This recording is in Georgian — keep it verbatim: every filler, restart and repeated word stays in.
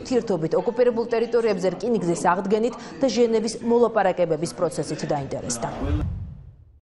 ურთიერთობით ოკუპირებულ ტერიტორიებზე რკინიგზის აღდგენით და ჟენევის მოლაპარაკებების პროცესით დაინტერესდა.